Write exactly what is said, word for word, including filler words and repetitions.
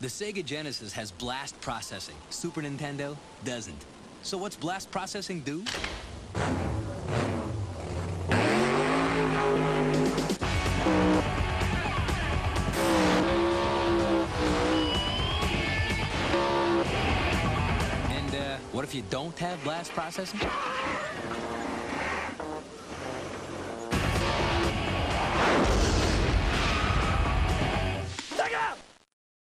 The Sega Genesis has blast processing. Super Nintendo doesn't. So what's blast processing do? And uh, what if you don't have blast processing?